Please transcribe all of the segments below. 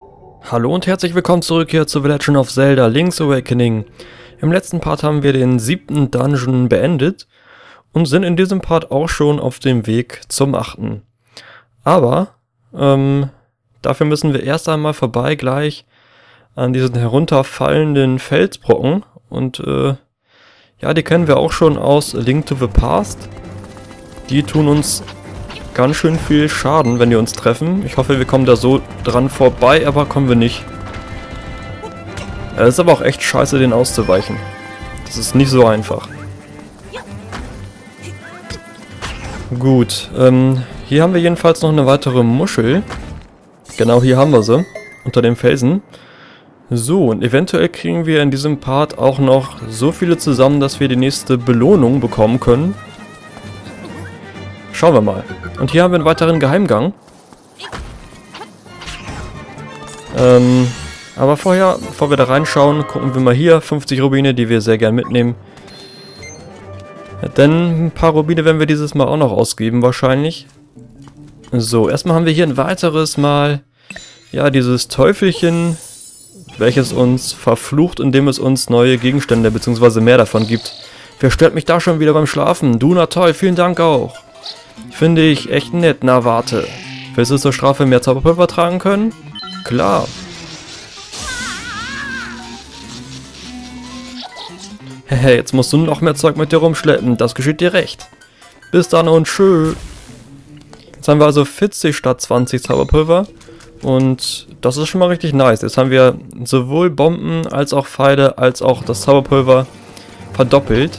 Hallo und herzlich willkommen zurück hier zu The Legend of Zelda Link's Awakening. Im letzten Part haben wir den 7. Dungeon beendet und sind in diesem Part auch schon auf dem Weg zum 8. Aber, dafür müssen wir erst einmal vorbei gleich an diesen herunterfallenden Felsbrocken und, ja, die kennen wir auch schon aus Link to the Past. Die tun uns ganz schön viel Schaden, wenn die uns treffen. Ich hoffe, wir kommen da so dran vorbei, aber kommen wir nicht. Es ist aber auch echt scheiße, den auszuweichen. Das ist nicht so einfach. Gut, hier haben wir jedenfalls noch eine weitere Muschel. Genau, hier haben wir sie. Unter dem Felsen. So, und eventuell kriegen wir in diesem Part auch noch so viele zusammen, dass wir die nächste Belohnung bekommen können. Schauen wir mal. Und hier haben wir einen weiteren Geheimgang. Aber vorher, bevor wir da reinschauen, gucken wir mal hier. 50 Rubine, die wir sehr gern mitnehmen. Denn ein paar Rubine werden wir dieses Mal auch noch ausgeben, wahrscheinlich. So, erstmal haben wir hier ein weiteres Mal, ja, dieses Teufelchen, welches uns verflucht, indem es uns neue Gegenstände, bzw. mehr davon gibt. Wer stört mich da schon wieder beim Schlafen? Du, na toll, vielen Dank auch. Finde ich echt nett, na warte. Willst du zur Strafe mehr Zauberpulver tragen können? Klar. Hehe, jetzt musst du noch mehr Zeug mit dir rumschleppen, das geschieht dir recht. Bis dann und tschö. Jetzt haben wir also 40 statt 20 Zauberpulver. Und das ist schon mal richtig nice. Jetzt haben wir sowohl Bomben als auch Pfeile als auch das Zauberpulver verdoppelt.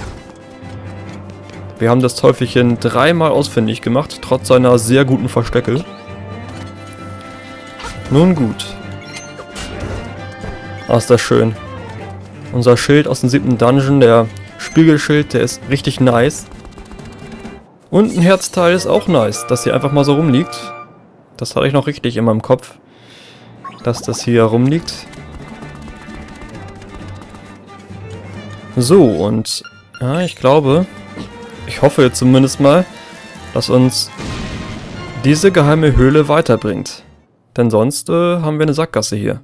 Wir haben das Teufelchen dreimal ausfindig gemacht, trotz seiner sehr guten Verstecke. Nun gut. Ah, ist das schön. Unser Schild aus dem 7. Dungeon, der Spiegelschild, der ist richtig nice. Und ein Herzteil ist auch nice, dass hier einfach mal so rumliegt. Das hatte ich noch richtig in meinem Kopf, dass das hier rumliegt. So, und ja, ich glaube... Ich hoffe jetzt zumindest mal, dass uns diese geheime Höhle weiterbringt. Denn sonst haben wir eine Sackgasse hier.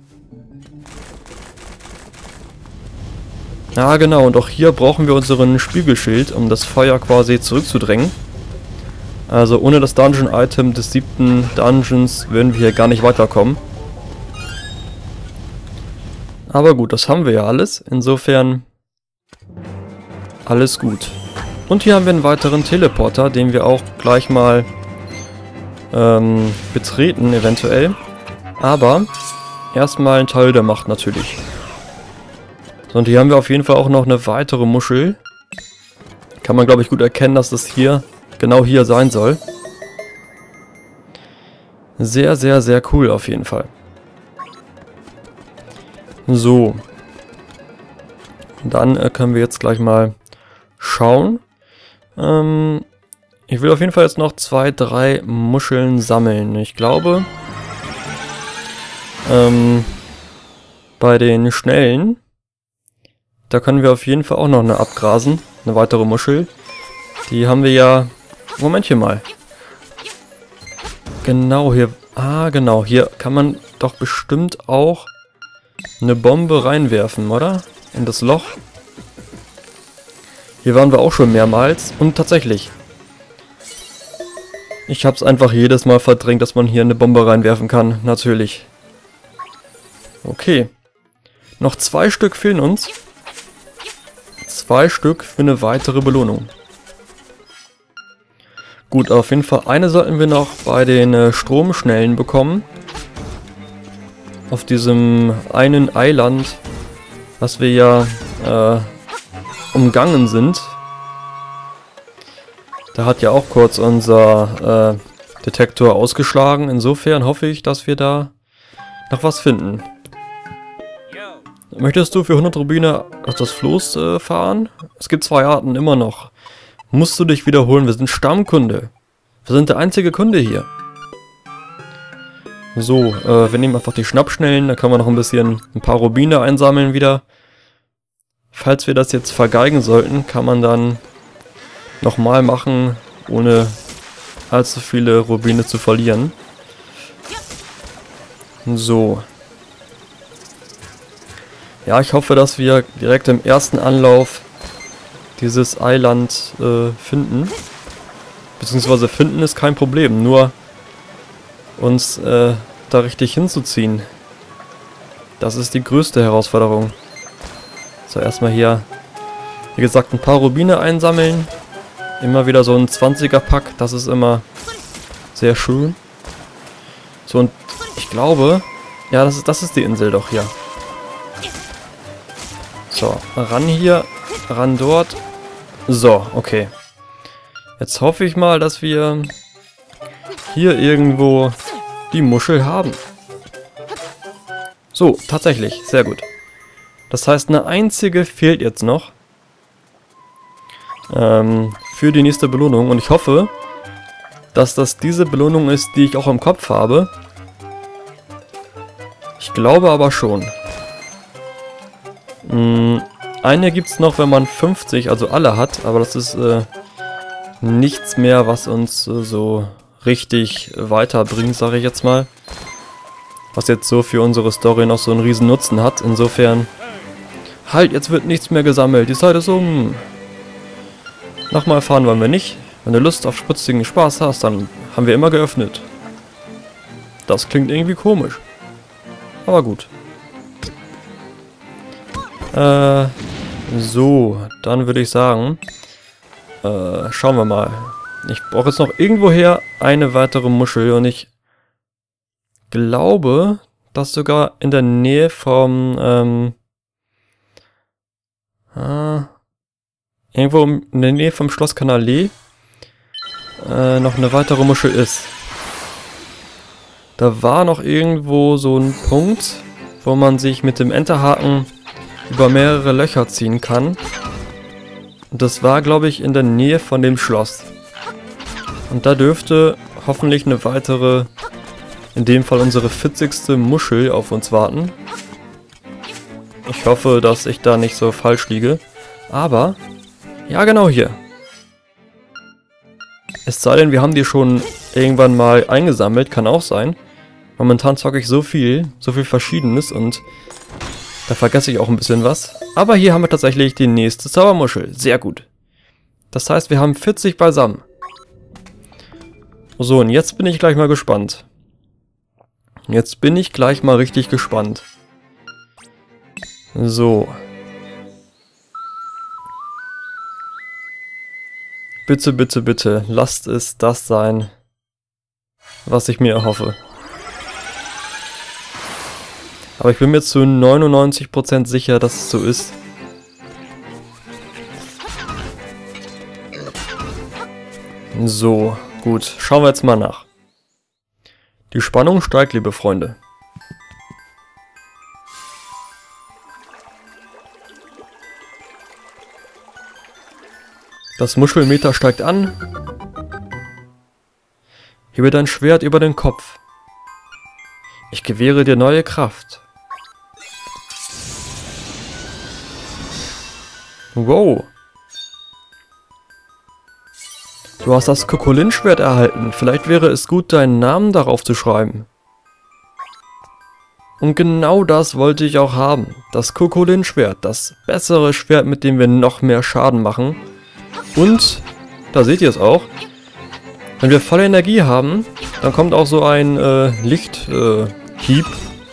Ja genau, und auch hier brauchen wir unseren Spiegelschild, um das Feuer quasi zurückzudrängen. Also ohne das Dungeon-Item des 7. Dungeons würden wir hier gar nicht weiterkommen. Aber gut, das haben wir ja alles. Insofern alles gut. Und hier haben wir einen weiteren Teleporter, den wir auch gleich mal betreten, eventuell. Aber erstmal ein Teil der Macht natürlich. So, und hier haben wir auf jeden Fall auch noch eine weitere Muschel. Kann man, glaube ich, gut erkennen, dass das hier, genau hier sein soll. Sehr, sehr, sehr cool auf jeden Fall. So. Dann können wir jetzt gleich mal schauen. Ich will auf jeden Fall jetzt noch 2, 3 Muscheln sammeln. Ich glaube, bei den Schnellen, da können wir auf jeden Fall auch noch eine abgrasen. Eine weitere Muschel. Die haben wir ja... Momentchen mal. Genau hier... Ah, genau. Hier kann man doch bestimmt auch eine Bombe reinwerfen, oder? In das Loch. Hier waren wir auch schon mehrmals. Und tatsächlich. Ich habe es einfach jedes Mal verdrängt, dass man hier eine Bombe reinwerfen kann. Natürlich. Okay. Noch 2 Stück fehlen uns. 2 Stück für eine weitere Belohnung. Gut, auf jeden Fall eine sollten wir noch bei den Stromschnellen bekommen. Auf diesem einen Eiland, was wir ja umgangen sind. Da hat ja auch kurz unser Detektor ausgeschlagen. Insofern hoffe ich, dass wir da noch was finden. Möchtest du für 100 Rubine auf das Floß fahren? Es gibt 2 Arten, immer noch. Musst du dich wiederholen, wir sind Stammkunde. Wir sind der einzige Kunde hier. So, wir nehmen einfach die Schnappschnellen, da können wir noch ein paar Rubine einsammeln wieder. Falls wir das jetzt vergeigen sollten, kann man dann nochmal machen, ohne allzu viele Rubine zu verlieren. So. Ja, ich hoffe, dass wir direkt im ersten Anlauf dieses Eiland finden. Beziehungsweise finden ist kein Problem, nur uns da richtig hinzuziehen. Das ist die größte Herausforderung. So, erstmal hier, wie gesagt, ein paar Rubine einsammeln. Immer wieder so ein 20er-Pack, das ist immer sehr schön. So, und ich glaube, ja, das ist die Insel doch hier. So, ran hier, ran dort. So, okay. Jetzt hoffe ich mal, dass wir hier irgendwo die Muschel haben. So, tatsächlich, sehr gut. Das heißt, eine einzige fehlt jetzt noch. Für die nächste Belohnung. Und ich hoffe, dass das diese Belohnung ist, die ich auch im Kopf habe. Ich glaube aber schon. Eine gibt es noch, wenn man 50, also alle hat. Aber das ist nichts mehr, was uns so richtig weiterbringt, sage ich jetzt mal. Was jetzt so für unsere Story noch so einen riesen Nutzen hat. Insofern, halt, jetzt wird nichts mehr gesammelt. Die Zeit ist um. Nochmal fahren wollen wir nicht. Wenn du Lust auf spritzigen Spaß hast, dann haben wir immer geöffnet. Das klingt irgendwie komisch. Aber gut. So, dann würde ich sagen, schauen wir mal. Ich brauche jetzt noch irgendwoher eine weitere Muschel und ich glaube, dass sogar in der Nähe vom, irgendwo in der Nähe vom Schloss Canale noch eine weitere Muschel ist. Da war noch irgendwo so ein Punkt, wo man sich mit dem Enterhaken über mehrere Löcher ziehen kann. Und das war, glaube ich, in der Nähe von dem Schloss. Und da dürfte hoffentlich eine weitere, in dem Fall unsere 40. Muschel auf uns warten. Ich hoffe, dass ich da nicht so falsch liege. Aber, ja genau hier. Es sei denn, wir haben die schon irgendwann mal eingesammelt, kann auch sein. Momentan zocke ich so viel Verschiedenes und da vergesse ich auch ein bisschen was. Aber hier haben wir tatsächlich die nächste Zaubermuschel. Sehr gut. Das heißt, wir haben 40 beisammen. So, und jetzt bin ich gleich mal gespannt. Jetzt bin ich gleich mal richtig gespannt. So. Bitte, bitte, bitte, lasst es das sein, was ich mir erhoffe. Aber ich bin mir zu 99% sicher, dass es so ist. So, gut, schauen wir jetzt mal nach. Die Spannung steigt, liebe Freunde. Das Muschelmeter steigt an. Hebe dein Schwert über den Kopf. Ich gewähre dir neue Kraft. Wow. Du hast das Kokolin-Schwert erhalten. Vielleicht wäre es gut, deinen Namen darauf zu schreiben. Und genau das wollte ich auch haben. Das Kokolin-Schwert. Das bessere Schwert, mit dem wir noch mehr Schaden machen. Und, da seht ihr es auch, wenn wir volle Energie haben, dann kommt auch so ein Lichthieb,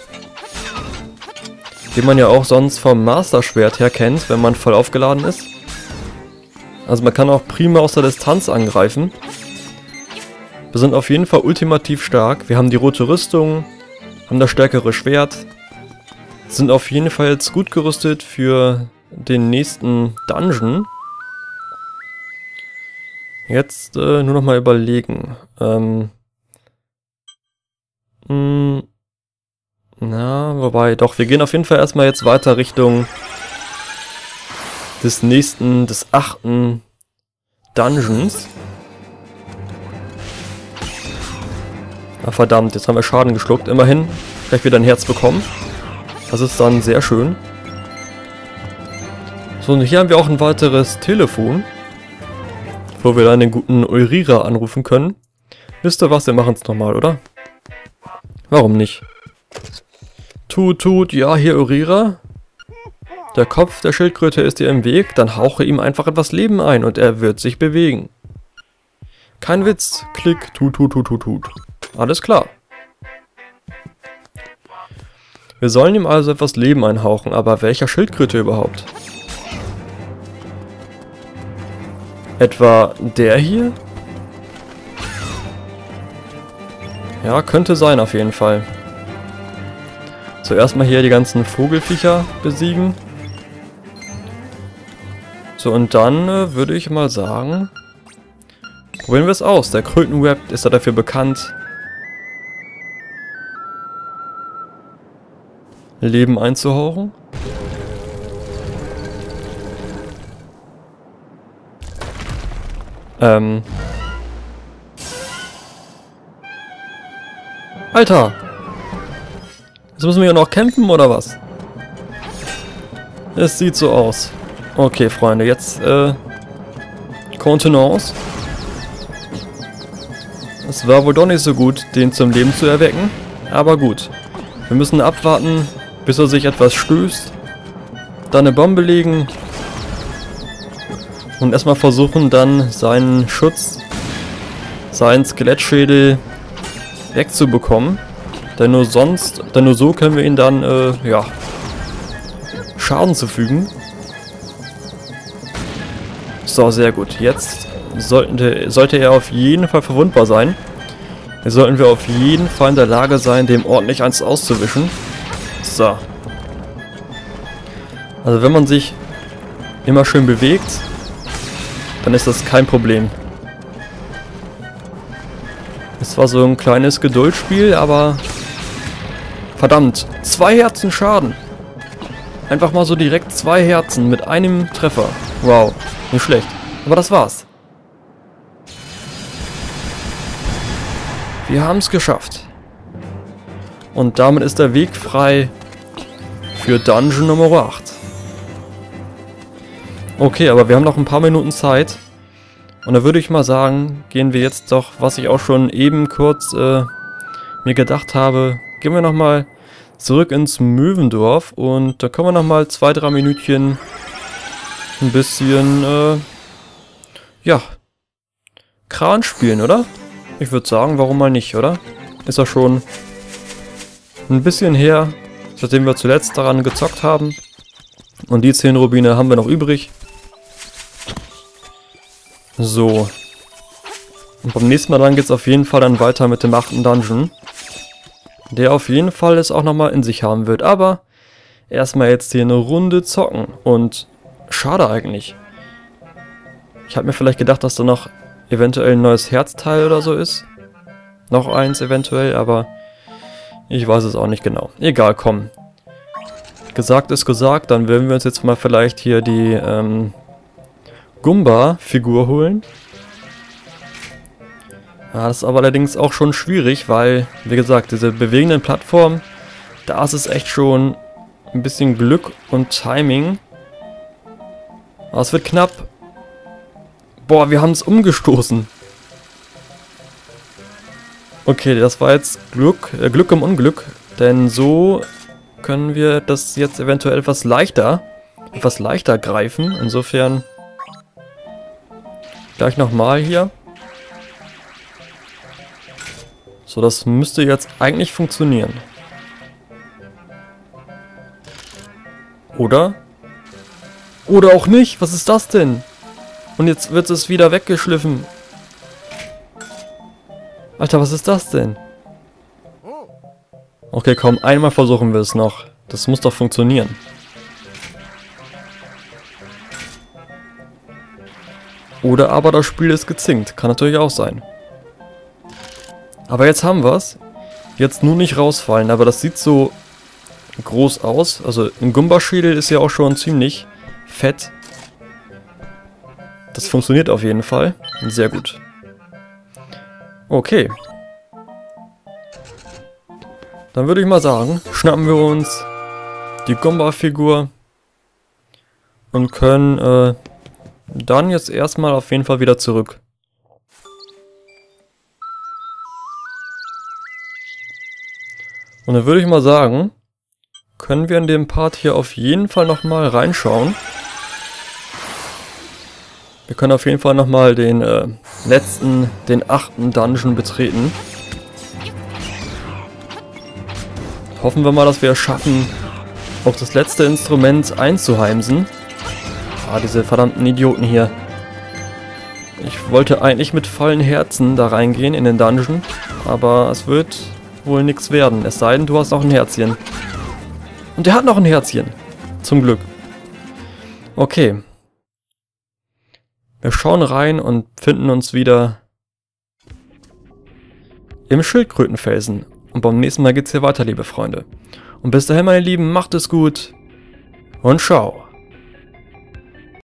den man ja auch sonst vom Master-Schwert her kennt, wenn man voll aufgeladen ist. Also man kann auch prima aus der Distanz angreifen. Wir sind auf jeden Fall ultimativ stark. Wir haben die rote Rüstung, haben das stärkere Schwert, sind auf jeden Fall jetzt gut gerüstet für den nächsten Dungeon. Jetzt nur noch mal überlegen. Na, wobei, doch, wir gehen auf jeden Fall erstmal jetzt weiter Richtung des 8. Dungeons. Ah, verdammt, jetzt haben wir Schaden geschluckt. Immerhin, gleich wieder ein Herz bekommen. Das ist dann sehr schön. So, und hier haben wir auch ein weiteres Telefon, wo wir dann den guten Eurira anrufen können. Wisst ihr was, wir machen es nochmal, oder? Warum nicht? Tut, ja, hier Urira. Der Kopf der Schildkröte ist dir im Weg, dann hauche ihm einfach etwas Leben ein und er wird sich bewegen. Kein Witz. Klick, tut. Alles klar. Wir sollen ihm also etwas Leben einhauchen, aber welcher Schildkröte überhaupt? Etwa der hier? Ja, könnte sein auf jeden Fall. Zuerst mal hier die ganzen Vogelviecher besiegen. So, und dann würde ich mal sagen, probieren wir es aus. Der Krötenweb ist ja dafür bekannt, Leben einzuhauchen. Alter! Jetzt müssen wir ja noch kämpfen, oder was? Es sieht so aus. Okay, Freunde, jetzt, Contenance. Es war wohl doch nicht so gut, den zum Leben zu erwecken. Aber gut. Wir müssen abwarten, bis er sich etwas stößt. Dann eine Bombe legen. Und erstmal versuchen, dann seinen Schutz, seinen Skelettschädel wegzubekommen. Denn nur so können wir ihn dann, ja, Schaden zufügen. So, sehr gut. Jetzt sollte er auf jeden Fall verwundbar sein. Jetzt sollten wir auf jeden Fall in der Lage sein, dem ordentlich eins auszuwischen. So. Also wenn man sich immer schön bewegt, dann ist das kein Problem. Es war so ein kleines Geduldsspiel, aber verdammt, 2 Herzen Schaden. Einfach mal so direkt 2 Herzen mit einem Treffer. Wow, nicht schlecht. Aber das war's. Wir haben es geschafft. Und damit ist der Weg frei für Dungeon Nummer 8. Okay, aber wir haben noch ein paar Minuten Zeit. Und da würde ich mal sagen, gehen wir jetzt doch, was ich auch schon eben kurz mir gedacht habe, gehen wir nochmal zurück ins Möwendorf und da können wir nochmal 2-3 Minütchen ein bisschen, ja, Kran spielen, oder? Ich würde sagen, warum mal nicht, oder? Ist ja schon ein bisschen her, seitdem wir zuletzt daran gezockt haben. Und die 10 Rubine haben wir noch übrig. So. Und beim nächsten Mal dann geht es auf jeden Fall dann weiter mit dem 8. Dungeon. Der auf jeden Fall es auch nochmal in sich haben wird. Aber erstmal jetzt hier eine Runde zocken. Und schade eigentlich. Ich habe mir vielleicht gedacht, dass da noch eventuell ein neues Herzteil oder so ist. Noch eins eventuell, aber ich weiß es auch nicht genau. Egal, komm. Gesagt ist gesagt, dann werden wir uns jetzt mal vielleicht hier die Goomba-Figur holen. Ja, das ist aber allerdings auch schon schwierig, weil, wie gesagt, diese bewegenden Plattformen, da ist es echt schon ein bisschen Glück und Timing. Aber es wird knapp. Boah, wir haben es umgestoßen. Okay, das war jetzt Glück im Unglück, denn so können wir das jetzt eventuell etwas leichter greifen. Insofern gleich nochmal hier. So, das müsste jetzt eigentlich funktionieren. Oder? Oder auch nicht? Was ist das denn? Und jetzt wird es wieder weggeschliffen. Alter, was ist das denn? Okay, komm, einmal versuchen wir es noch. Das muss doch funktionieren. Oder aber das Spiel ist gezinkt. Kann natürlich auch sein. Aber jetzt haben wir es. Jetzt nur nicht rausfallen, aber das sieht so groß aus. Also ein Goomba-Schädel ist ja auch schon ziemlich fett. Das funktioniert auf jeden Fall. Sehr gut. Okay. Dann würde ich mal sagen, schnappen wir uns die Goomba-Figur und können dann jetzt erstmal auf jeden Fall wieder zurück. Und dann würde ich mal sagen, können wir in dem Part hier auf jeden Fall nochmal reinschauen. Wir können auf jeden Fall nochmal den den 8. Dungeon betreten. Hoffen wir mal, dass wir es schaffen, auch das letzte Instrument einzuheimsen. Ah, diese verdammten Idioten hier. Ich wollte eigentlich mit vollen Herzen da reingehen in den Dungeon, aber es wird wohl nichts werden. Es sei denn, du hast noch ein Herzchen. Und der hat noch ein Herzchen. Zum Glück. Okay. Wir schauen rein und finden uns wieder im Schildkrötenfelsen. Und beim nächsten Mal geht's hier weiter, liebe Freunde. Und bis dahin, meine Lieben, macht es gut und ciao.